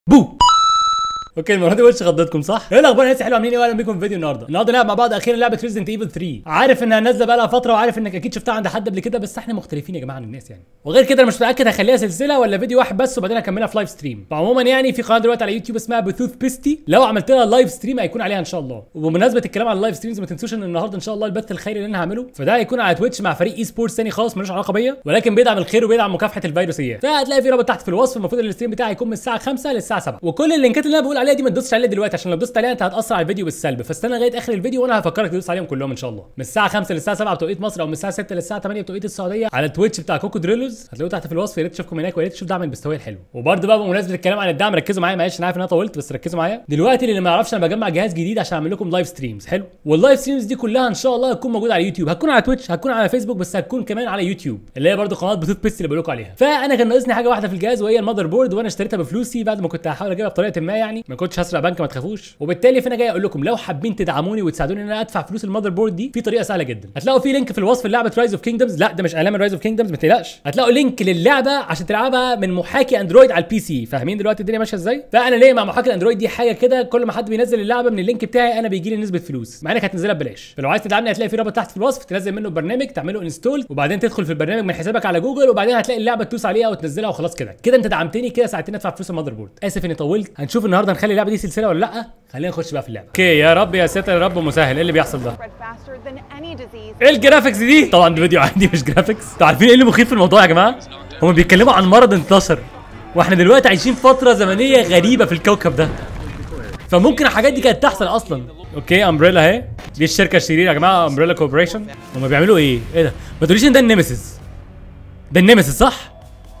بو. اوكي المره دي وش خضتكم صح؟ ايه الاخبار يا ناس؟ حلوه عاملين ايه؟ واهلا بيكم في فيديو النهارده نلعب مع بعض اخيرا لعبه ريزدنت ايفل 3. عارف انها نازله بقى لها فتره وعارف انك اكيد شفتها عند حد قبل كده، بس احنا مختلفين يا جماعه عن الناس يعني. وغير كده انا مش متاكد هخليها سلسله ولا فيديو واحد بس وبعدين اكملها في لايف ستريم. فعموما يعني في قناه دلوقتي على يوتيوب اسمها بثوث بيستي، لو عملت لها لايف ستريم هيكون عليها ان شاء الله. وبمناسبه الكلام على اللايف ستريمز ما تنسوش ان النهارده ان شاء الله البث الخيري اللي انا هعمله فده هيكون على تويتش مع فريق اي سبورتس ثاني خالص ملوش علاقه بيا، ولكن بيدعم الخير وبيدعم مكافحه الفيروسيات. فهتلاقي في رابط تحت في الوصف. المفروض الستريم بتاعي يكون من الساعه 5 للساعه 7، وكل اللينكات اللي انا بقول عليها دي ما تدوسش عليها دلوقتي عشان لو دوست عليها انت هتاثر على الفيديو بالسلب. فاستنى لغايه اخر الفيديو وانا هفكرك تدوس عليهم كلهم ان شاء الله. من الساعه 5 للساعه 7 بتوقيت مصر، او من الساعه 6 للساعه 8 بتوقيت السعوديه على التويتش بتاع كوكو دريلوز. هتلاقوه تحت في الوصف، يا ريت تشوفكم هناك ويا ريت تشوف دعم البستويه الحلو. وبرده بقى بمناسبه الكلام عن الدعم ركزوا معايا، معلش انا عارف ان انا طولت بس ركزوا معايا دلوقتي. اللي ما يعرفش انا بجمع جهاز جديد عشان اعمل لكم لايف ستريمز حلو، واللايف ستريمز دي كلها ان شاء الله هتكون موجوده على يوتيوب، هتكون على تويتش، هتكون على فيسبوك، بس هتكون كمان على يوتيوب اللي هي برده قناه بثوث بيستي اللي بقول لكم عليها. فانا كان ناقصني حاجه واحده في الجهاز وهي المذر بورد، وانا اشتريتها بفلوسي بعد ما كنت هحاول اجيبها بطريقه ما يعني، ما كنتش هسرق بنك ما تخافوش. وبالتالي فانا جاي اقول لكم لو حابين تدعموني وتساعدوني ان انا ادفع فلوس المذر بورد دي في طريقه سهله جدا. هتلاقوا في لينك في الوصف للعبه رايز اوف كينجدمز. لا ده مش اعلان رايز اوف كينجدمز ما تقلقش، هتلاقوا لينك للعبه عشان تلعبها من محاكي اندرويد على البي سي. فاهمين دلوقتي الدنيا ماشيه ازاي؟ فانا ليه مع محاكي الاندرويد دي حاجه كده، كل ما حد بينزل اللعبه من اللينك بتاعي انا بيجي لي نسبه فلوس مع انك هتنزلها ببلاش. فلو عايز تدعمني هتلاقي في رابط تحت في الوصف، تنزل منه برنامج تعمله انستول وبعدين تدخل في البرنامج من حسابك على جوجل، وبعدين هتلاقي اللعبه تدوس عليها وتنزلها وخلاص. كده كده انت دعمتني، كده ساعتين ادفع فلوس المذر بورد. اسف اني طولت. هنشوف النهارده نخلي اللعبه دي سلسله ولا لا. خلينا نخش بقى في اللعبه. اوكي يا رب يا ساتر يا رب مسهل. ايه اللي بيحصل ده؟ ايه الجرافيكس دي؟ طبعا ده فيديو عادي مش جرافيكس. انتوا عارفين ايه اللي مخيف في الموضوع يا جماعه؟ هم بيتكلموا عن مرض انتشر واحنا دلوقتي عايشين فتره زمنيه غريبه في الكوكب ده، فممكن الحاجات دي كانت تحصل اصلا. اوكي امبريلا اهي، دي الشركه الشريره يا جماعه، امبريلا كوربوريشن. هم بيعملوا ايه؟ ايه ده؟ ما تقوليش ان ده النيمسيس. ده النيمسيس صح؟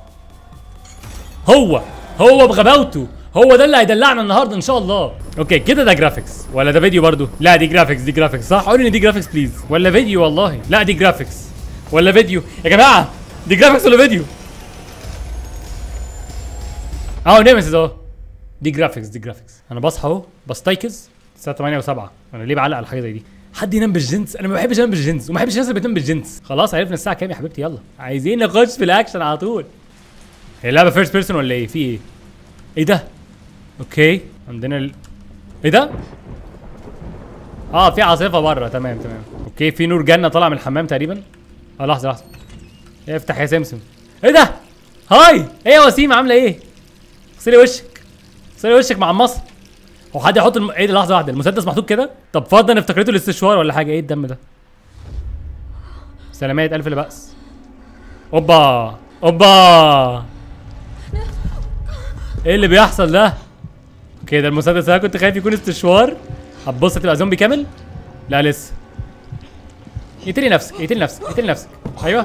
هو بغباوته هو ده اللي هيدلعنا النهارده ان شاء الله. اوكي كده ده جرافيكس ولا ده فيديو برضو؟ لا دي جرافيكس، دي جرافيكس صح؟ قولوا ان دي جرافيكس بليز، ولا فيديو؟ والله لا دي جرافيكس ولا فيديو يا جماعه؟ دي جرافيكس ولا فيديو؟ اهو نيمسيس اهو. دي جرافيكس، دي جرافيكس. انا بصحى اهو بستيقظ الساعه 8 و7. انا ليه بعلق على حاجه زي دي؟ حد ينام بالجنس؟ انا ما بحبش انام بالجنس وما بحبش الناس اللي بتنام بالجنس. خلاص عرفنا الساعه كام يا حبيبتي، يلا عايزين نخش في الاكشن على طول. هي اللعبه فيرست بيرسون ولا ايه؟ في ايه؟ ايه ده؟ اوكي عندنا ايه ده؟ في عاصفه بره. تمام. اوكي في نور جنه طالع من الحمام تقريبا. لحظه افتح يا سمسم. ايه ده؟ هاي ايه يا وسيم عامله ايه؟ اغسلي وشك مع مصر. هو حد يحط ايه ده؟ لحظه واحده، المسدس محطوط كده؟ طب فضل افتكرته الاستشوار ولا حاجه. ايه الدم ده؟ سلامات الف لا باس. اوبا ايه اللي بيحصل ده؟ اوكي ده المسدس انا كنت خايف يكون استشوار. هتبص تبقى زومبي كامل؟ لا لسه. اقتلي نفسك. ايوه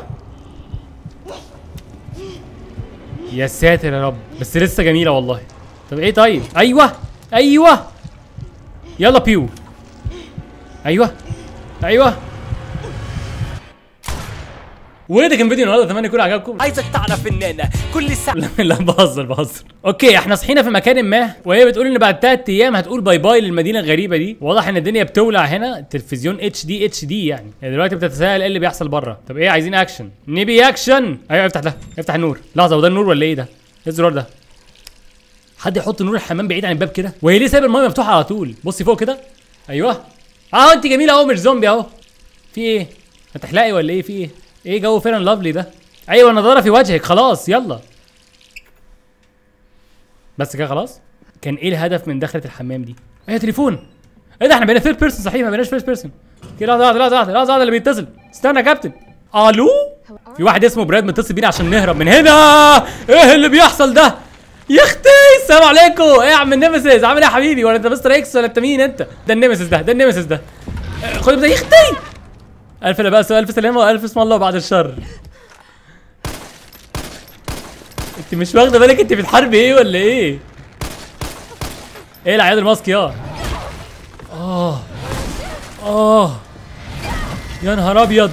يا ساتر يا رب، بس لسه جميله والله. طب ايه؟ طيب ايوه يلا بيو. ايوه وده كان فيديو النهارده، اتمنى يكون عجبكم. عايزك تعرف ان انا كل ساعه لا بهزر. اوكي احنا صحينا في مكان ما وهي بتقول ان بعد 3 ايام هتقول باي باي للمدينه الغريبه دي. واضح ان الدنيا بتولع هنا. تلفزيون اتش دي يعني. دلوقتي بتتساءل ايه اللي بيحصل بره. طب ايه عايزين اكشن؟ نبي اكشن. ايوه افتح ده، افتح النور. لحظه وده النور ولا ايه ده؟ ايه الزرار ده؟ حد يحط نور الحمام بعيد عن الباب كده؟ وهي ليه سايب المايه مفتوحه على طول؟ بصي فوق كده. ايوه اهو انت جميله اهو، مش زومبي اهو. في ايه؟ هتحلقي ولا ايه؟ في ايه؟ ايه جو فعلا لافلي ده؟ ايوه نضاره في وجهك خلاص يلا. بس كده خلاص؟ كان ايه الهدف من دخلة الحمام دي؟ ايه تليفون؟ ايه ده احنا بقينا ثيرد بيرسون صحيح، ما بقيناش فيرست بيرسون. كده لحظه واحده اللي بيتصل. استنى يا كابتن. الو؟ في واحد اسمه براد متصل بينا عشان نهرب من هنا. ايه اللي بيحصل ده؟ يا اختي السلام عليكم. ايه يا عم النيمسيس عامل ايه يا حبيبي؟ ولا انت مستر اكس ولا انت مين انت؟ ده النيمسيس ده خد يا اختي. الف لا باس والف سلامه والف اسم الله بعد الشر. انت مش واخده بالك انت بتحاربي ايه ولا ايه؟ ايه العياذ الماسك يا يا نهار ابيض.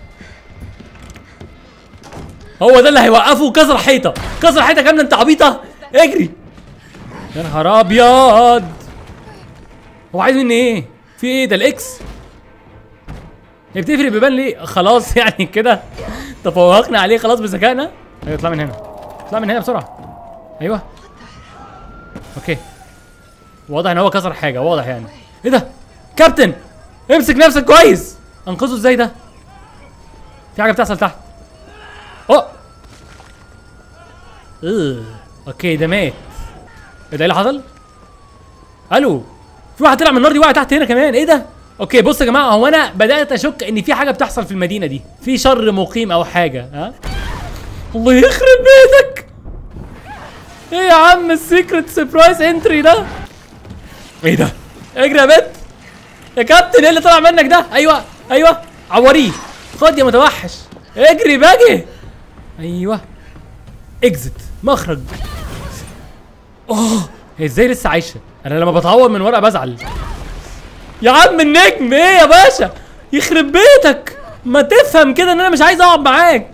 هو ده اللي هيوقفه؟ كسر حيطه كامله. انت عبيطه اجري. يا نهار ابيض. هو عايز مني ايه؟ في ايه ده؟ الاكس هي بتقفل البيبان ليه؟ خلاص يعني كده تفوقنا عليه خلاص بذكائنا. ايوه اطلع من هنا بسرعه. ايوه اوكي واضح ان هو كسر حاجه، واضح يعني. ايه ده؟ كابتن امسك نفسك كويس. انقذه ازاي ده؟ في حاجه بتحصل تحت. اوكي ده مات. ايه ده اللي حصل؟ الو، في واحد طلع من النار دي وقع تحت هنا كمان. ايه ده؟ اوكي بصوا يا جماعه، هو انا بدات اشك ان في حاجه بتحصل في المدينه دي، في شر مقيم او حاجه. ها الله يخرب بيتك. ايه يا عم السيكريت سربرايز انتري ده؟ ايه ده؟ اجري يا بت يا كابتن. ايه اللي طلع منك ده؟ ايوه ايوه عوريه. خد يا متوحش. اجري باجي. ايوه اكزت، مخرج. هي ازاي لسه عايشه؟ انا لما بتعور من ورقه بزعل. يا عم النجم ايه يا باشا؟ يخرب بيتك، ما تفهم كده ان انا مش عايز اقعد معاك.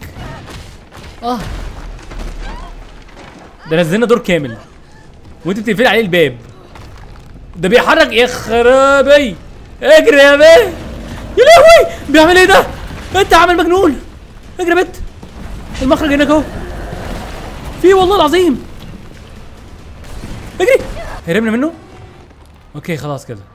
ده نزلنا دور كامل وانت بتقفلي عليه الباب. ده بيحرك. يخربي. اجري يا بيه. يا لهوي بيعمل ايه ده؟ انت عامل مجنون. اجري يا بت. المخرج هناك اهو. في والله العظيم. اجري. هربنا منه. اوكي خلاص كده.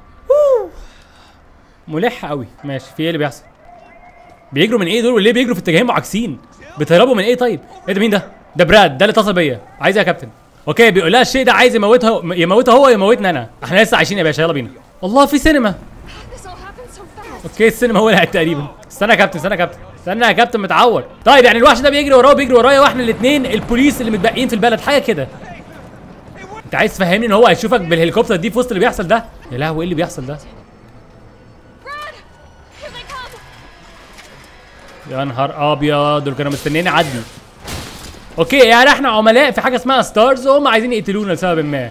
ملح قوي. ماشي. في ايه اللي بيحصل؟ بيجروا من ايه دول؟ وليه بيجروا في اتجاهين معاكسين؟ بتهربوا من ايه طيب؟ ايه ده؟ مين ده؟ ده براد، ده اللي اتصل بيا. عايز ايه يا كابتن؟ اوكي بيقول لها الشيء ده عايز يموتها هو يموتنا انا. احنا لسه عايشين يا باشا، يلا بينا. الله في سينما. اوكي السينما هو اللي تقريبا. استنى يا كابتن، استنى يا كابتن، استنى يا كابتن متعور. طيب يعني الوحش ده بيجري وراه وبيجري ورايا واحنا الاثنين البوليس اللي متبقيين في البلد، حاجه كده. انت عايز تفهمني ان هو هيشوفك بالهليكوبتر دي في وسط اللي بيحصل ده؟ يا لهوي ايه اللي بيحصل ده؟ يا نهار ابيض، دول كانوا مستنيين اعدي. اوكي يعني احنا عملاء في حاجه اسمها ستارز وهم عايزين يقتلونا لسبب ما.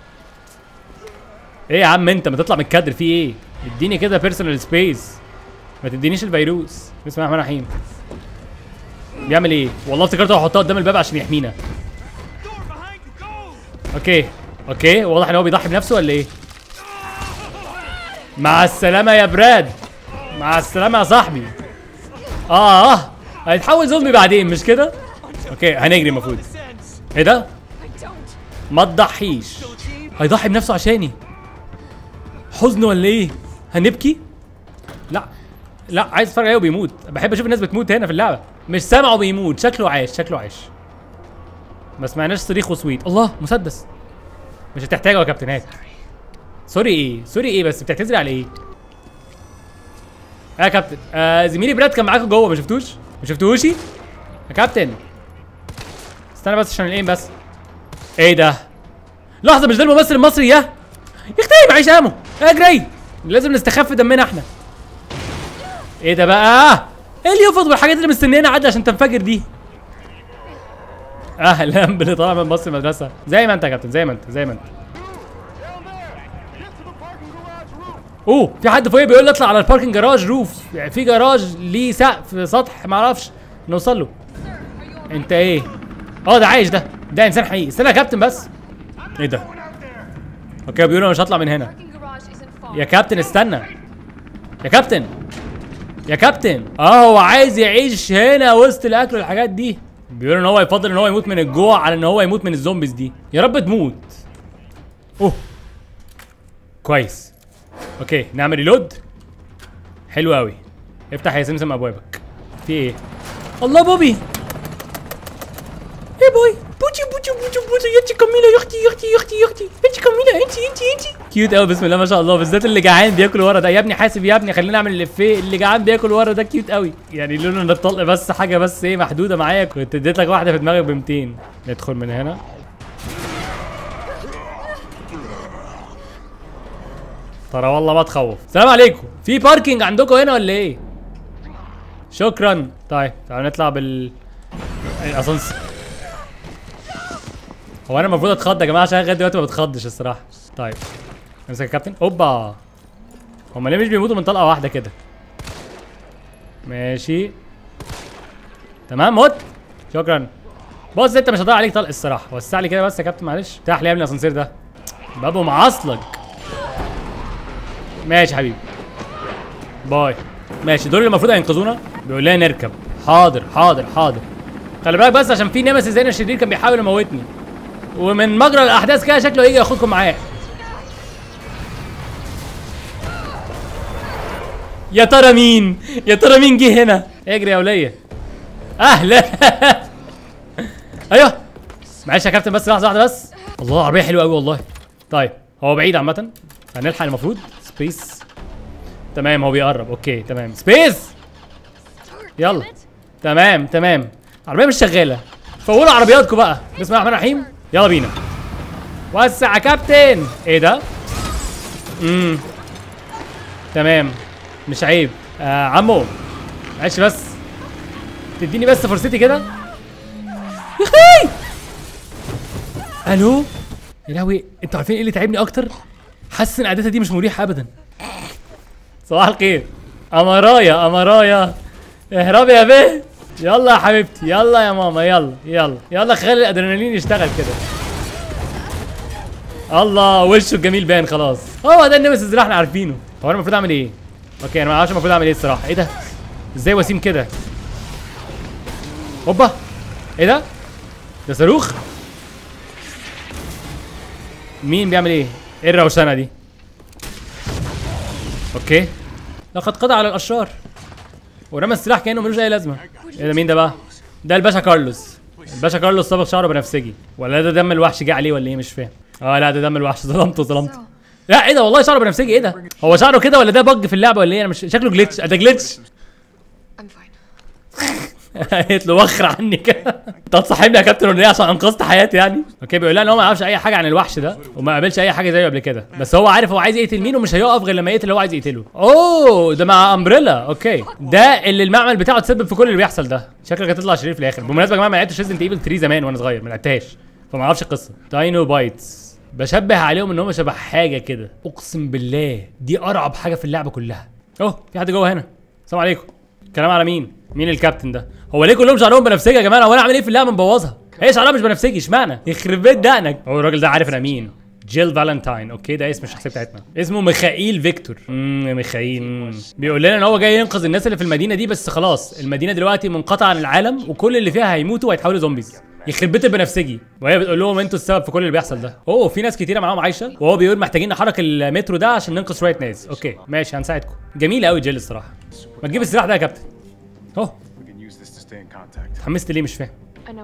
ايه يا عم انت ما تطلع من الكادر، في ايه؟ اديني كده بيرسونال سبيس، ما تدينيش الفيروس. بسم الله الرحمن الرحيم. بيعمل ايه؟ والله افتكرته هحطها قدام الباب عشان يحمينا. اوكي اوكي واضح ان هو بيضحي بنفسه ولا ايه؟ مع السلامه يا براد، مع السلامه يا صاحبي. هيتحول زومبي بعدين مش كده؟ اوكي هنجري المفروض. ايه ده؟ ما تضحيش. هيضحي بنفسه عشاني. حزن ولا ايه؟ هنبكي؟ لا لا عايز اتفرج عليه وبيموت. بحب اشوف الناس بتموت هنا في اللعبه. مش سامعه بيموت. شكله عايش، شكله عايش. ما سمعناش صريخ وصويت. الله مسدس. مش هتحتاجه يا كابتن. هات. سوري ايه؟ سوري ايه بس بتعتذري على ايه؟ يا كابتن زميلي براد كان معاكم جوه، ما شفتوش؟ ما شفتوهوش يا كابتن؟ استنى بس عشان الايم بس. ايه ده؟ لحظه، مش ده الممثل المصري يا اختي؟ معيش امو. اجري، لازم نستخف دمنا احنا. ايه ده بقى؟ ايه اللي يفضل والحاجات اللي مستنيانا عدى عشان تنفجر دي؟ اهلا باللي طالع من مصر المدرسه. زي ما انت يا كابتن، زي ما انت، زي ما انت. في حد فوقيه بيقول لي اطلع على الباركنج جراج روف. يعني في جراج ليه سقف سطح ما اعرفش نوصل له. انت ايه؟ ده عايش، ده انسان حقيقي. استنى يا كابتن بس. ايه ده؟ اوكي بيقولوا انا مش هطلع من هنا. يا كابتن استنى يا كابتن، يا كابتن. هو عايز يعيش هنا وسط الاكل والحاجات دي. بيقولوا ان هو يفضل ان هو يموت من الجوع على ان هو يموت من الزومبيز دي. يا رب تموت. كويس. اوكي نعمل ريلود. حلو قوي. افتح يا سمسم ابوابك. في ايه؟ الله بوبي. ايه بوي؟ بوتشي بوتشي بوتشي بوتشي. انت كميله يا اختي، يا اختي، يا اختي، يا اختي. انت كميله، انت كيوت قوي. بسم الله ما شاء الله. بالذات اللي جعان بياكل ورا ده. يا ابني حاسب يا ابني، خلينا نعمل الافيه. اللي جعان بياكل ورا ده كيوت قوي. يعني لولا ان الطلق بس حاجه بس ايه محدوده معايا كنت اديت لك واحده في دماغك ب 200. ندخل من هنا. ترى والله ما تخوف. السلام عليكم. في باركينج عندكم هنا ولا ايه؟ شكرا. طيب تعالوا نطلع الاسانسير. هو انا المفروض اتخض يا جماعه عشان لغايه دلوقتي ما بتخضش الصراحه. طيب امسك يا كابتن. اوبا، هما ليه مش بيموتوا من طلقه واحده كده؟ ماشي تمام. موت. شكرا. بص انت مش هضيع عليك طلق الصراحه. وسع لي كده بس يا كابتن معلش. افتح لي يا ابني الاسانسير ده، بابه معصلك. ماشي حبيبي، باي. ماشي دول اللي المفروض هينقذونا. بيقول لنا نركب. حاضر حاضر حاضر. خلي بالك بس عشان في نمس زينا الشرير كان بيحاول يموتني. ومن مجرى الاحداث كده شكله يجي ياخدكم معاه. يا ترى مين؟ يا ترى مين جه هنا؟ اجري يا وليه. اهلا. ايوه معلش يا كابتن بس لحظه واحده بس. الله العربيه حلوه قوي والله. طيب هو بعيد عامه هنلحق المفروض. سبيس تمام هو بيقرب. اوكي تمام سبيس يلا. تمام تمام العربيه مش شغاله. فولوا عربياتكم بقى. بسم الله الرحمن الرحيم يلا بينا. وسع يا كابتن. ايه ده؟ تمام مش عيب. عمو معلش بس تديني بس فرصتي كده يا اخي. الو يا لهوي انتوا عارفين ايه اللي تعبني اكتر؟ حاسس ان قعدتها دي مش مريحه ابدا. صباح الخير. امرايا امرايا اهربي يا بيه. يلا يا حبيبتي يلا يا ماما يلا يلا يلا خلي الادرينالين يشتغل كده. الله وشه الجميل باين خلاص. هو ده النمسيس اللي احنا عارفينه. هو انا المفروض اعمل ايه؟ اوكي انا ما اعرفش المفروض اعمل ايه الصراحه. ايه ده؟ ازاي وسيم كده؟ هوبا ايه ده؟ ده صاروخ؟ مين بيعمل ايه؟ ايه الروشنه دي؟ اوكي لقد قضى على الاشرار ورمى السلاح كانه ملوش اي لازمه. ايه ده مين ده بقى؟ ده الباشا كارلوس. الباشا كارلوس صبغ شعره بنفسجي ولا ده دم الوحش جه عليه ولا ايه مش فاهم. لا ده دم الوحش. ظلمته. لا ايه ده والله شعره بنفسجي. ايه ده؟ هو شعره كده ولا ده بج في اللعبه ولا ايه؟ انا مش شكله جليتش. ده جليتش. قالت له وخر عني كده. انت هتصاحبني يا كابتن ولا ايه عشان انقذت حياتي يعني؟ اوكي بيقول لها ان هو ما يعرفش اي حاجه عن الوحش ده وما قابلش اي حاجه زيه قبل كده بس هو عارف هو عايز يقتل مين ومش هيقف غير لما يقتل اللي هو عايز يقتله. اوه ده مع امبريلا. اوكي ده اللي المعمل بتاعه تسبب في كل اللي بيحصل ده. شكلك هتطلع شرير في الاخر. بالمناسبه يا جماعه ما لعبتش ريزنت ايفل 3 زمان وانا صغير ما لعبتهاش فما اعرفش القصه. داينو بايتس بشبه عليهم ان هم شبه حاجه كده. اقسم بالله دي ارعب حاجه في اللعبه كلها. اوه في حد جوه هنا. السلام عليكم. كلام على مين؟ مين الكابتن ده؟ هو ليه كلهم شعرهم بنفسجي يا جماعه؟ هو انا اعمل ايه في اللعبه مبوظها؟ هي شعرها مش بنفسجي اشمعنى؟ يخرب بيت دقنك. هو الراجل ده عارف انا مين؟ جيل فالنتاين. اوكي ده اسم الشخصيه بتاعتنا. اسمه ميخائيل فيكتور. ميخائيل بيقول لنا ان هو جاي ينقذ الناس اللي في المدينه دي بس خلاص المدينه دلوقتي منقطعه عن العالم وكل اللي فيها هيموتوا وهيتحولوا زومبيز. يخرب بيت البنفسجي. وهي بتقول لهم انتوا السبب في كل اللي بيحصل ده. اوه في ناس كتيره معاهم عايشه وهو بيقول محتاجين نحرك المترو ده عشان ننقذ شويه ناس. اوكي ماشي هنساعدكم. جميله قوي جيل الصراحه. ما تجيب السلاح ده يا كابتن. اهو اتحمست ليه مش فاهم.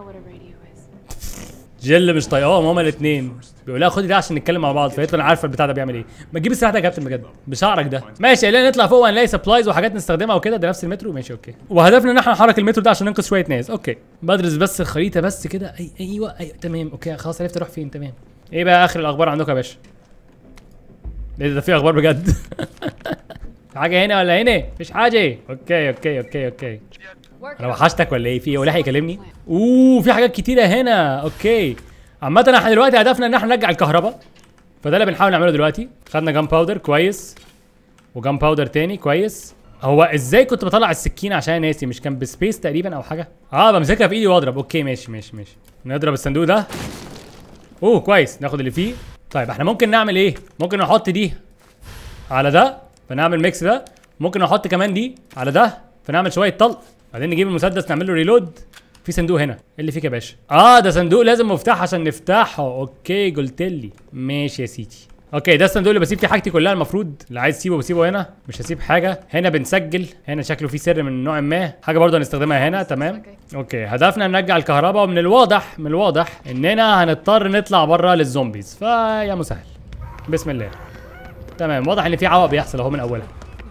جيل مش طايقاهم هما الاثنين. بيقول لها خدي ده عشان نتكلم مع بعض فقالت له انا عارفه البتاع ده بيعمل ايه. ما تجيب السلاح ده يا كابتن بجد بشعرك ده. ماشي قال نطلع فوق هنلاقي سبلايز وحاجات نستخدمها وكده. ده نفس المترو ماشي اوكي. وهدفنا ان احنا نحرك المترو ده عشان ننقذ شويه ناس. اوكي بدرس بس الخريطه بس كده. ايوه تمام اوكي خلاص عرفت اروح فين. تمام ايه بقى اخر الاخبار عندكم يا باشا؟ ده في اخبار بجد؟ حاجه هنا ولا هنا؟ مفيش حاجه. اوكي انا وحشتك ولا ايه؟ في ايه؟ ولا هيكلمني؟ في حاجات كتيره هنا. اوكي عامه احنا دلوقتي هدفنا ان احنا نرجع الكهرباء فده اللي بنحاول نعمله دلوقتي. خدنا جام باودر كويس وجام باودر تاني كويس. هو ازاي كنت بطلع السكينه عشان ناسي؟ مش كان بسبيس تقريبا او حاجه؟ بمسكها في ايدي واضرب. اوكي ماشي نضرب الصندوق ده. كويس ناخد اللي فيه. طيب احنا ممكن نعمل ايه؟ ممكن نحط دي على ده فنعمل ميكس ده. ممكن نحط كمان دي على ده فنعمل شويه طلق. بعدين نجيب المسدس نعمل له ريلود. في صندوق هنا. ايه اللي فيك يا باشا؟ ده صندوق لازم مفتاح عشان نفتحه. اوكي قلت لي ماشي يا سيدي. اوكي ده الصندوق اللي بسيب فيه حاجتي كلها المفروض. اللي عايز اسيبه بسيبه هنا. مش هسيب حاجه هنا. بنسجل هنا شكله فيه سر من نوع ما. حاجه برضه هنستخدمها هنا. تمام اوكي هدفنا نرجع الكهرباء ومن الواضح اننا هنضطر نطلع بره للزومبيز فيا مسهل. بسم الله. تمام واضح ان في عوق بيحصل اهو من اولها.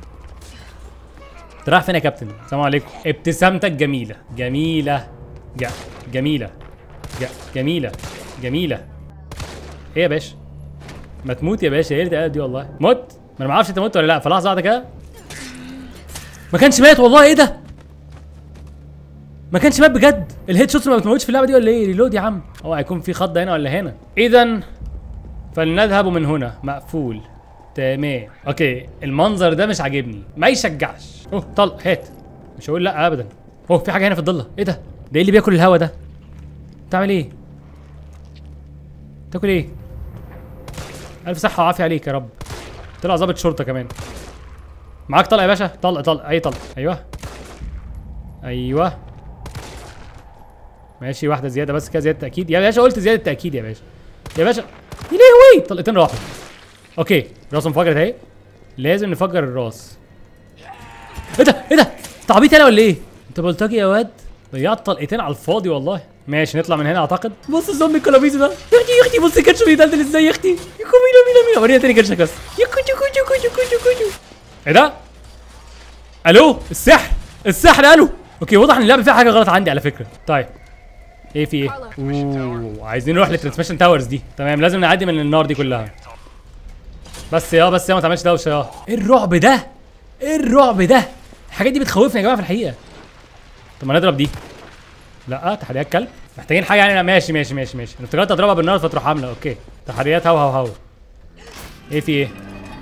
رايح فين يا كابتن؟ السلام عليكم. ابتسامتك جميله. ايه يا باشا؟ ما تموت يا باشا. ايه اللي دي والله؟ مت؟ ما انا ما اعرفش انت مت ولا لا. فلحظه واحده كده ما كانش مات والله. ايه ده؟ ما كانش مات بجد. الهيد شوتس ما بتموتش في اللعبه دي ولا ايه؟ ريلود يا عم. هو هيكون في خضه هنا ولا هنا؟ اذا فلنذهب من هنا. مقفول. تمام اوكي المنظر ده مش عاجبني ما يشجعش. طلق هات. مش هقول لا ابدا. في حاجه هنا في الضله. ايه ده؟ ده ايه اللي بياكل الهوا ده؟ بتعمل ايه؟ تاكل ايه؟ الف صحه وعافيه عليك يا رب. طلع ظابط شرطه كمان. معاك طلق يا باشا. طلق اي طلق. ايوه ماشي واحده زياده بس كده، زياده تاكيد يا باشا، قلت زياده تاكيد يا باشا. يا باشا يا لهوي طلقتين راحوا. اوكي راسه انفجرت اهي، لازم نفجر الراس. ايه ده ايه ده؟ تعبيط انا ولا ايه؟ انت بلطجي يا واد، ضيعت طلقتين على الفاضي والله. ماشي نطلع من هنا اعتقد. بص الزومبي الكلابيزي ده يا اختي يا اختي، بص كرشه بيدلدل ازاي يا اختي. يا كوميلا ميلا، ورينا تاني كرشك بس. يا كوتشو كوتشو كوتشو كوتشو كوتشو. ايه ده؟ الو السحر، السحر الو. اوكي واضح ان اللعبه فيها حاجه غلط عندي على فكره. طيب ايه في ايه؟ اوه عايزين نروح للترانسميشن تاورز دي. تمام لازم نعدي من النار دي كلها. بس يا ما تعملش دوشه يا. ايه الرعب ده؟ ايه الرعب ده؟ الحاجات دي بتخوفني يا جماعه في الحقيقه. طب ما نضرب دي. لا تحريات كلب، محتاجين حاجه يعني. ماشي ماشي ماشي ماشي، انا افتكرت اضربها بالنار فتروح عامله. اوكي تحريات هو هو هو. ايه في ايه؟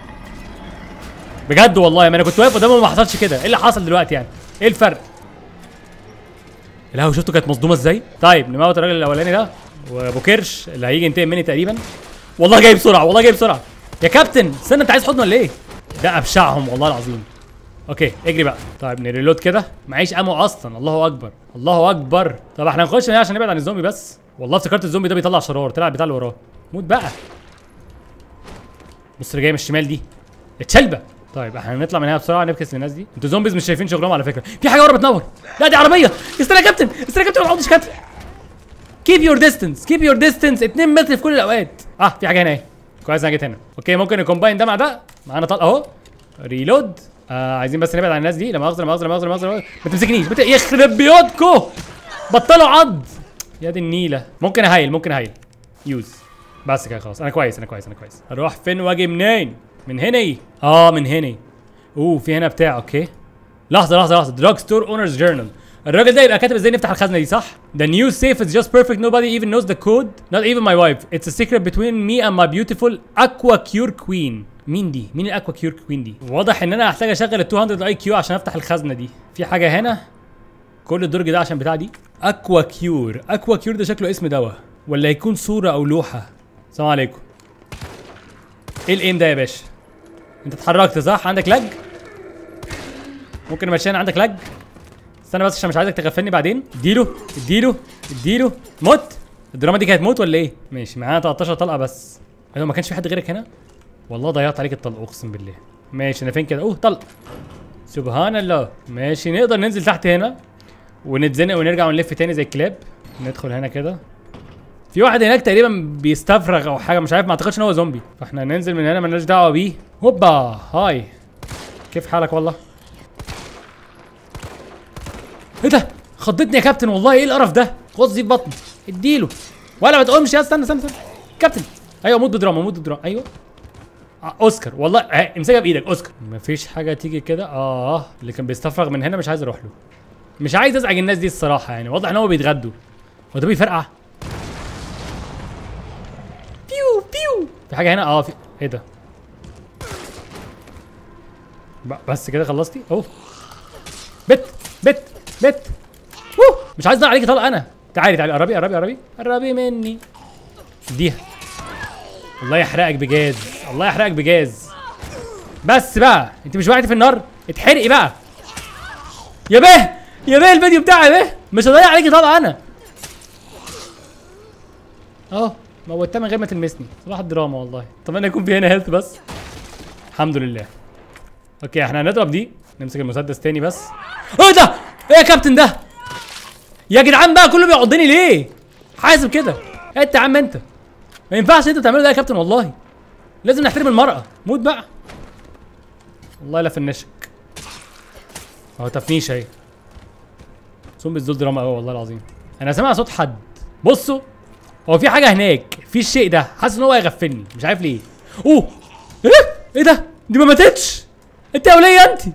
بجد والله ما انا كنت واقف قدامه وما حصلش كده. ايه اللي حصل دلوقتي يعني؟ ايه الفرق؟ الهوا شفتوا كانت مصدومه ازاي؟ طيب نموت الراجل الاولاني ده وابو كرش اللي هيجي ينتقم مني تقريبا. والله جاي بسرعه، والله جاي بسرعه يا كابتن. استنى انت عايز حضن ولا ايه؟ ده ابشعهم والله العظيم. اوكي اجري بقى. طيب نريلود كده، معيش امو اصلا. الله اكبر الله اكبر. طب احنا هنخش هنا عشان نبعد عن الزومبي بس. والله افتكرت الزومبي ده بيطلع شرار، طلع بتاع اللي وراه. موت بقى. بص اللي جاي من الشمال دي اتشلبه. طيب احنا هنطلع من هنا بسرعه نفكس للناس دي. انتوا زومبيز مش شايفين شغلهم على فكره. في حاجه ورا بتنور. لا دي عربيه. استنى يا كابتن، استنى يا كابتن، ما تقعدش كابتن. كيب يور ديستنس، كيب يور ديستنس 2 متر في كل الاوقات. في حاجه هنا اهي. كويس انا جيت هنا. اوكي ممكن نكومباين ده مع ده. معانا طلق اهو. ريلود. عايزين بس نبعد عن الناس دي. لا مؤاخذه لا مؤاخذه لا مؤاخذه لا مؤاخذه. ما تمسكنيش يخرب بيوتكو. بطلوا عض يا دي النيله. ممكن اهيل، ممكن اهيل. يوز بس كده خلاص. انا كويس انا كويس انا كويس. اروح فين واجي منين؟ من هنا ايه؟ من هنا. في هنا بتاع. اوكي لحظه لحظه لحظه. دراج ستور اونرز جورنال. الراجل ده يبقى كاتب ازاي نفتح الخزنه دي صح؟ The new safe is just perfect, nobody even knows the code, not even my wife. It's a secret between me and my beautiful Aqua Cure Queen. مين دي؟ مين الاكوا كيور كوين دي؟ واضح ان انا هحتاج اشغل ال 200 اي كيو عشان افتح الخزنه دي. في حاجه هنا. كل الدرج ده عشان بتاع دي. اكوا كيور، اكوا كيور ده شكله اسم دواء ولا يكون صوره او لوحه؟ السلام عليكم. ايه الايم ده يا باشا؟ انت اتحركت صح؟ عندك لاج؟ ممكن نمشينا عندك لاج؟ استنى بس عشان مش عايزك تغفلني بعدين. اديله اديله اديله. موت. الدراما دي كانت موت ولا ايه؟ ماشي معانا 13 طلقه بس. ايوه ما كانش في حد غيرك هنا؟ والله ضيعت عليك الطلق اقسم بالله. ماشي انا فين كده؟ طلق. سبحان الله. ماشي نقدر ننزل تحت هنا ونتزنق ونرجع ونلف تاني زي الكلاب. ندخل هنا كده. في واحد هناك تقريبا بيستفرغ او حاجه مش عارف، ما اعتقدش ان هو زومبي. فاحنا ننزل من هنا مالناش دعوه بيه. هوبا هاي. كيف حالك والله؟ ايه ده؟ خضتني يا كابتن والله. ايه القرف ده؟ غص دي في بطني. اديله ولا ما تقومش يا. استنى استنى استنى كابتن. ايوه موت بدراما موت بدراما. ايوه اوسكار والله. امسكها بايدك اوسكار. مفيش حاجه تيجي كده. اللي كان بيستفرغ من هنا مش عايز اروح له. مش عايز ازعج الناس دي الصراحه يعني. واضح ان هو بيتغدوا. هو ده بيفرقع. بيو بيو. في حاجه هنا. في ايه ده؟ بس كده خلصتي؟ بت بت بت. مش عايز اضيع عليكي طلق انا. تعالي تعالي قربي قربي قربي قربي مني. اديها. الله يحرقك بجاز، الله يحرقك بجاز. بس بقى انت مش وقعتي في النار؟ اتحرقي بقى يا بيه يا بيه. الفيديو بتاعي يا بيه. مش هضيع عليكي طلقه انا. موتها من غير ما تلمسني. صباح الدراما والله. اتمنى يكون في هنا هيلث بس. الحمد لله. اوكي احنا هنضرب دي. نمسك المسدس تاني بس. ايه ده؟ ايه يا كابتن ده؟ يا جدعان بقى كله بيعضني ليه؟ حاسب كده. انت يا عم انت. ما ينفعش انت تعمله ده يا كابتن والله. لازم نحترم المرأة. موت بقى. والله لا فنشك. تفنيش اهي. زومبيز دول دراما قوي والله العظيم. انا سامع صوت حد. بصوا هو في حاجة هناك. في الشيء ده حاسس ان هو هيغفلني مش عارف ليه. ايه ده؟ دي ما ماتتش. انت يا ولية انت.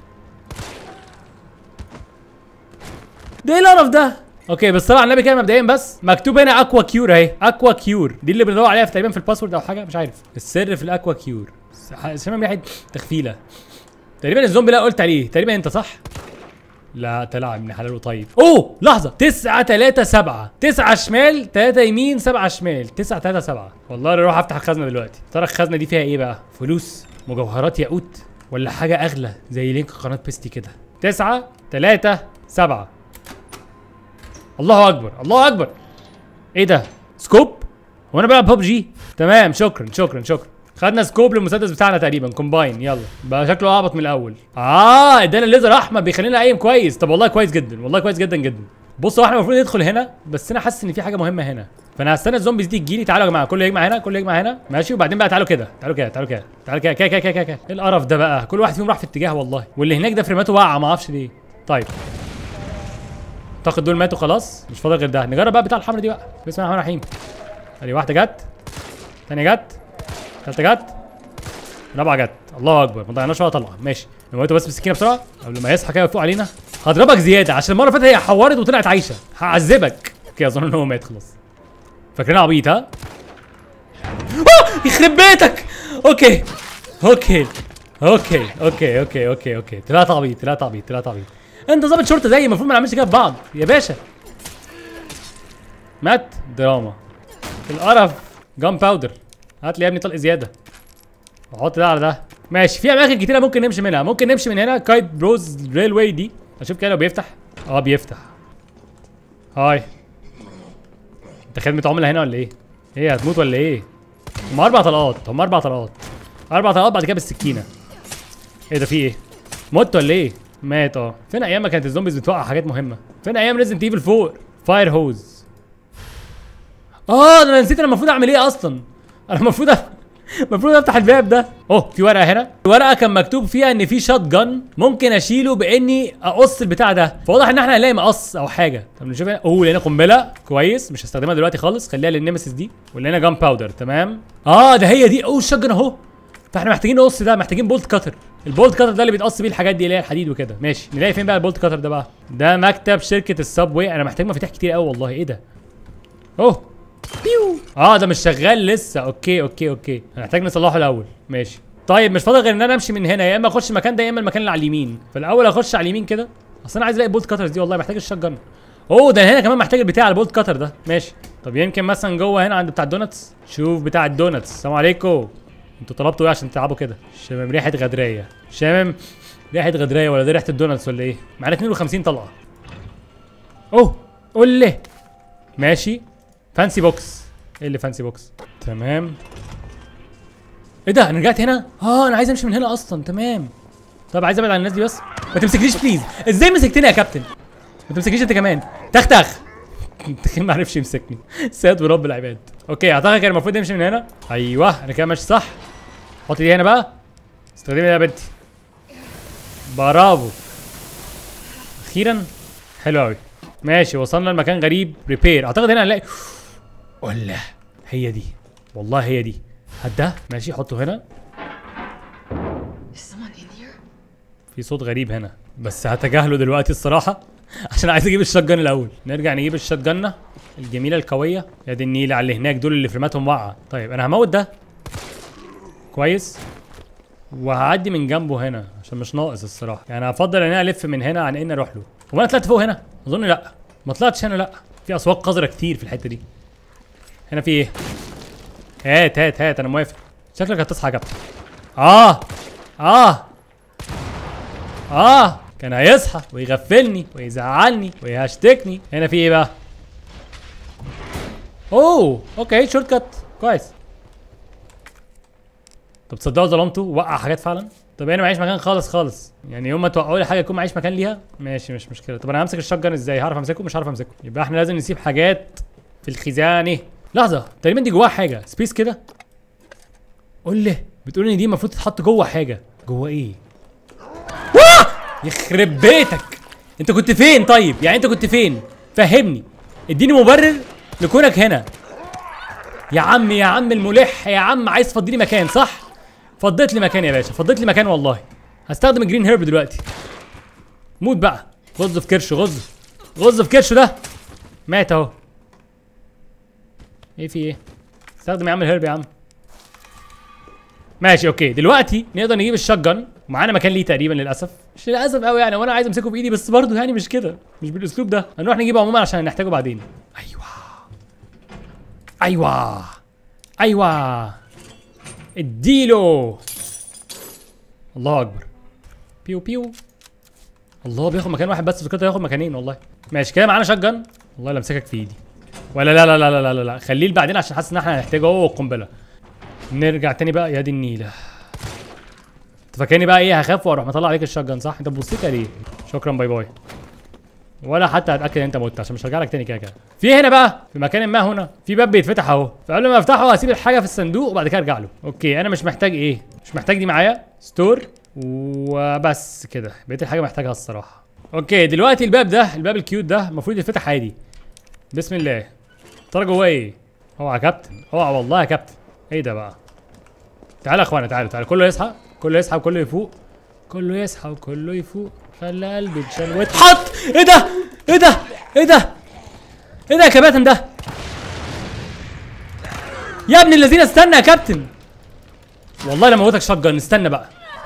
ده ايه القرف ده؟ اوكي بس طلع النبي كده مبدئيا بس مكتوب هنا اكوا كيور اهي. اكوا كيور دي اللي بندور عليها تقريبا في الباسورد او حاجه مش عارف. السر في الاكوا كيور. سامع ريحه تخفيله تقريبا. الزومبي لا قلت عليه تقريبا انت صح؟ لا طلع ابن حلال وطيب. لحظه. 9 3 7. 9 شمال 3 يمين 7 شمال. 9 3 7. والله اروح افتح الخزنه دلوقتي. ترى الخزنه دي فيها ايه بقى؟ فلوس، مجوهرات، ياقوت، ولا حاجه اغلى زي لينك قناه بيستي كده. 9 3 7. الله اكبر الله اكبر. ايه ده؟ سكوب؟ هو انا بلعب ببجي؟ تمام شكرا شكرا شكرا. خدنا سكوب للمسدس بتاعنا تقريبا كومباين. يلا بقى شكله اهبط من الاول. ادانا الليزر احمر بيخلينا قايم كويس. طب والله كويس جدا والله كويس جدا جدا. بصوا احنا المفروض ندخل هنا بس انا حاسس ان في حاجه مهمه هنا فانا هستنى الزومبيز دي تجيلي. تعالوا يا جماعه كله يجمع هنا كله يجمع هنا ماشي. وبعدين بقى تعالوا كده تعالوا كده تعالوا كده تعالوا كده كده كده كده. ايه القرف ده بقى؟ كل واحد فيهم راح في اتجاه والله. واللي هناك ده فريماته واقعه ما اعرفش ليه. طيب اعتقد دول ماتوا خلاص مش فاضل غير ده. نجرب بقى بتاع الحمر دي بقى. بسم الله الرحمن الرحيم. ادي واحده جت ثانيه جت ثالثه جت رابعه جت. الله اكبر ما ضيعناش ولا طلقه. ماشي نموته بس بالسكينه بسرعه قبل ما يصحى كده ويفوق علينا. هضربك زياده عشان المره اللي فاتت هي حورت وطلعت عايشه. هعذبك. اوكي اظن ان هو مات خلاص. فاكرينها عبيط ها؟ يخرب بيتك. اوكي اوكي اوكي اوكي اوكي اوكي اوكي. طلعت عبيط طلعت عبيط طلعت عبيط. انت ظابط شرطه زيي المفروض ما نعملش كده في بعض يا باشا. مات دراما القرف. جام باودر هات لي يا ابني طلق زياده وحط ده على ده. ماشي في اماكن كتيره ممكن نمشي منها. ممكن نمشي من هنا كايت بروز ريل واي دي. اشوف كده لو بيفتح. بيفتح. هاي انت خدمه عملاء هنا ولا ايه؟ ايه هتموت ولا ايه؟ هم 4 طلقات هم 4 طلقات 4 طلقات بعد كده بالسكينه. ايه ده في ايه؟ مت ولا ايه؟ مات. فين ايام ما كانت الزومبيز بتوقع حاجات مهمه؟ فين ايام ريزنت ايفل 4 فاير هوز؟ ده انا نسيت انا المفروض اعمل ايه اصلا. انا المفروض افتح الباب ده. في ورقه هنا. الورقه كان مكتوب فيها ان في شوت جن ممكن اشيله باني اقص البتاع ده. فواضح ان احنا هنلاقي مقص او حاجه. طب نشوف هنا. لقينا قنبله كويس مش هستخدمها دلوقتي خالص خليها للنيمسيس دي. ولقينا جان باودر تمام. ده هي دي. الشوت جن اهو. فاحنا محتاجين نقص ده. محتاجين بولت كاتر. البولت كاتر ده اللي بيتقص بيه الحاجات دي اللي هي الحديد وكده. ماشي نلاقي فين بقى البولت كاتر ده بقى؟ ده مكتب شركه السبوي. انا محتاج مفاتيح كتير قوي والله. ايه ده؟ بيو. ده مش شغال لسه. اوكي هنحتاج نصلحه الاول. ماشي طيب مش فاضل غير ان انا امشي من هنا. يا اما اخش المكان ده يا اما المكان اللي على اليمين. فالاول اخش على اليمين كده. اصل انا عايز الاقي بولت كاترز دي والله. محتاج الشوت جن. ده هنا كمان محتاج البتاع على البولت كاتر ده. ماشي طب يمكن مثلا جوه هنا عند بتاع الدونتس. شوف بتاع الدونتس. السلام عليكم. انتوا طلبتوا ايه عشان تلعبوا كده؟ شامم ريحه غدريه. شامم ريحه غدريه ولا دي ريحه الدونتس ولا ايه؟ معانا 52 طلقه. قول لي. ماشي فانسي بوكس. ايه اللي فانسي بوكس؟ تمام. ايه ده؟ انا رجعت هنا؟ انا عايز امشي من هنا اصلا. تمام. طب عايز ابعد عن الناس دي بس. ما تمسكنيش بليز. ازاي مسكتني يا كابتن؟ ما تمسكنيش انت كمان. تختخ. انت ما عرفش يمسكني. سيد ورب العباد. اوكي اعتقد كان المفروض نمشي من هنا. ايوه انا كده ماشي صح. حطي دي هنا بقى. استخدمي ده يا بنتي. برافو. اخيرا. حلو قوي. ماشي وصلنا لمكان غريب. ريبير. اعتقد هنا هنلاقي. ولا هي دي والله هي دي. هات ده. ماشي حطه هنا. في صوت غريب هنا بس هتجاهله دلوقتي الصراحه عشان عايز اجيب الشوت جن الاول. نرجع نجيب الشوت جنه الجميله القويه. يا دي النيله على اللي هناك دول اللي فريماتهم واقعه. طيب انا هموت ده كويس وهعدي من جنبه هنا عشان مش ناقص الصراحه. يعني هفضل ان انا الف من هنا عن ان اروح له. هو انا طلعت فوق هنا؟ اظن لا ما طلعتش هنا. لا في اسواق قذره كتير في الحته دي. هنا في ايه؟ هات انا موافق. شكلك هتصحى يا كابتن. كان هيصحى ويغفلني ويزعلني ويهشتكني. هنا في ايه بقى؟ اوكي شورت كات كويس. طب تصدقوا ظلمته وقع حاجات فعلا. طب انا معيش مكان خالص يعني يوم ما توقعوا لي حاجه يكون معيش مكان ليها. ماشي مش مشكله. طب انا همسك الشوت جن ازاي؟ هعرف امسكه؟ مش هعرف امسكه. يبقى احنا لازم نسيب حاجات في الخزانه. لحظه تقريبا دي جواها حاجه سبيس كده. قول لي بتقول ان دي المفروض تتحط جوه حاجه. جوه ايه؟ يخرب بيتك. انت كنت فين طيب؟ يعني انت كنت فين؟ فهمني اديني مبرر لكونك هنا. يا عم الملح يا عم. عايز تفضي لي مكان صح؟ فضيت لي مكان يا باشا. فضيت لي مكان والله. هستخدم الجرين هيرب دلوقتي. موت بقى. غز في كرشه. غز في كرشه ده. مات اهو. ايه في ايه؟ استخدم يا عم الهيرب يا عم. ماشي اوكي دلوقتي نقدر نجيب الشوت جن ومعانا مكان ليه تقريبا للاسف. مش للاسف قوي يعني وانا عايز امسكه بايدي بس برضه يعني مش كده. مش بالاسلوب ده. هنروح نجيبه عموما عشان نحتاجه بعدين. ايوه اديله. الله اكبر. بيو. الله بياخد مكان واحد بس. فكرته ياخد مكانين والله. ماشي كده معانا شوت جن والله لا امسكك في ايدي. ولا لا لا لا لا لا لا خليه بعدين عشان حاسس ان احنا هنحتاجه هو والقنبله. نرجع تاني بقى يا دي النيله. انت فاكرني بقى ايه هخاف واروح مطلع عليك الشotgun صح؟ انت بتبص لي ليه؟ شكرا باي باي. ولا حتى هتاكد ان انت مت عشان مش هرجع لك تاني كده كده. في هنا بقى في مكان ما هنا في باب بيتفتح اهو، فقبل ما افتحه هسيب الحاجه في الصندوق وبعد كده ارجع له. اوكي انا مش محتاج ايه؟ مش محتاج دي معايا ستور وبس كده، بقيت الحاجه محتاجها الصراحه. اوكي دلوقتي الباب ده الباب الكيوت ده المفروض يتفتح عادي. بسم الله. ترى جواه ايه؟ اوعى يا كابتن، اوعى والله يا كابتن. ايه ده بقى؟ تعالى يا اخوانا تعالوا كله يصحى، كله يصحى وكله يفوق، كله يصحى وكله يفوق، خلى قلبي اتشال واتحط. ايه ده؟ ايه ده؟ ايه ده؟ ايه ده يا كباتن ده؟ يا ابن الذين استنى يا كابتن. والله لما موتك شotgun استنى بقى.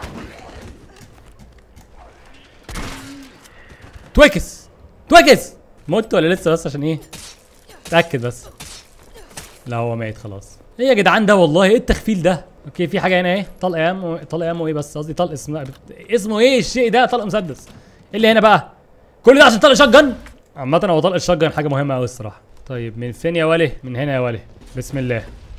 تويكس مت ولا لسه؟ بس عشان ايه؟ اتأكد بس. لا هو ميت خلاص. ايه يا جدعان ده والله ايه التخفيل ده؟ اوكي في حاجه هنا ايه؟ طلق امو ايه بس قصدي طلق اسمه ايه الشيء ده؟ طلق مسدس. ايه اللي هنا بقى؟ كل ده عشان طلق شotgun؟ عامة هو طلق الشotgun حاجه مهمه قوي الصراحه. طيب من فين يا ولي؟ من هنا يا ولي. بسم الله.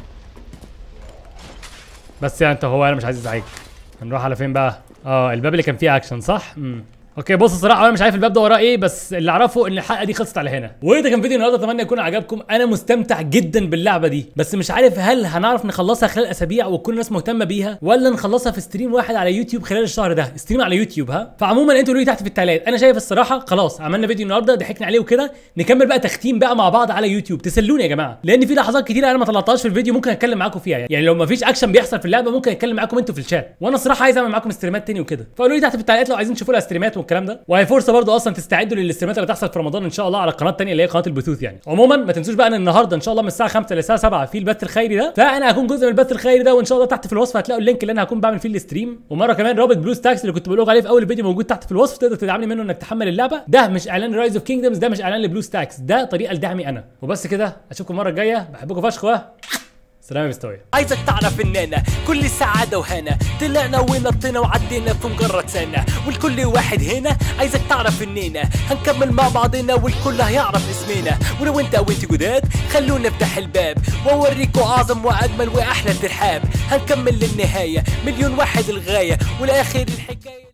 بس يعني انت هو انا مش عايز ازعجك. هنروح على فين بقى؟ الباب اللي كان فيه اكشن صح؟ اوكي بص الصراحه انا مش عارف الباب ده وراه ايه، بس اللي اعرفه ان الحلقه دي خلصت على هنا. وده كان فيديو النهارده، اتمنى يكون عجبكم. انا مستمتع جدا باللعبه دي، بس مش عارف هل هنعرف نخلصها خلال اسابيع وتكون الناس مهتمه بيها، ولا نخلصها في ستريم واحد على يوتيوب خلال الشهر ده. ستريم على يوتيوب ها. فعموما انتوا قولوا لي تحت في التعليقات. انا شايف الصراحه خلاص عملنا فيديو النهارده ضحكنا عليه وكده، نكمل بقى تختيم بقى مع بعض على يوتيوب. تسلوني يا جماعه، لان في لحظات كتير انا ما طلعتهاش في الفيديو ممكن اتكلم معاكم فيها. يعني لو ما فيش اكشن بيحصل في اللعبه ممكن اتكلم معاكم انتوا في الشات، وانا الصراحه عايز اعمل معاكم ستريمات تاني وكده. فقولوا لي تحت في التعليقات لو عايزين تشوفوا لها ستريمات والكلام ده. وهي فرصه برضو اصلا تستعدوا للاستريمات اللي هتحصل في رمضان ان شاء الله على القناه الثانيه اللي هي قناه البثوث يعني. عموما ما تنسوش بقى ان النهارده ان شاء الله من الساعه 5 للساعه 7 في البث الخيري ده، فانا هكون جزء من البث الخيري ده، وان شاء الله تحت في الوصف هتلاقوا اللينك اللي انا هكون بعمل فيه الاستريم. ومره كمان رابط بلو ستاكس اللي كنت بقول لكم عليه في اول الفيديو موجود تحت في الوصف، تقدر تدعمني منه انك تحمل اللعبه. ده مش اعلان رايز اوف كينجدمز، ده مش اعلان لبلو ستاكس، ده طريقه لدعمي انا. وبس كده اشوفكم المره الجايه، بحبكم فشخ. سلام يا مستوية. عايزك تعرف اننا كل سعادة وهنا طلعنا ونطينا وعدينا في مجرد سنة، والكل واحد هنا عايزك تعرف اننا هنكمل مع بعضنا والكل هيعرف اسمنا. ولو انت او انت جداد خلونا نفتح الباب واوريكوا اعظم واجمل واحلى ترحاب. هنكمل للنهاية مليون واحد الغاية والاخر الحكاية.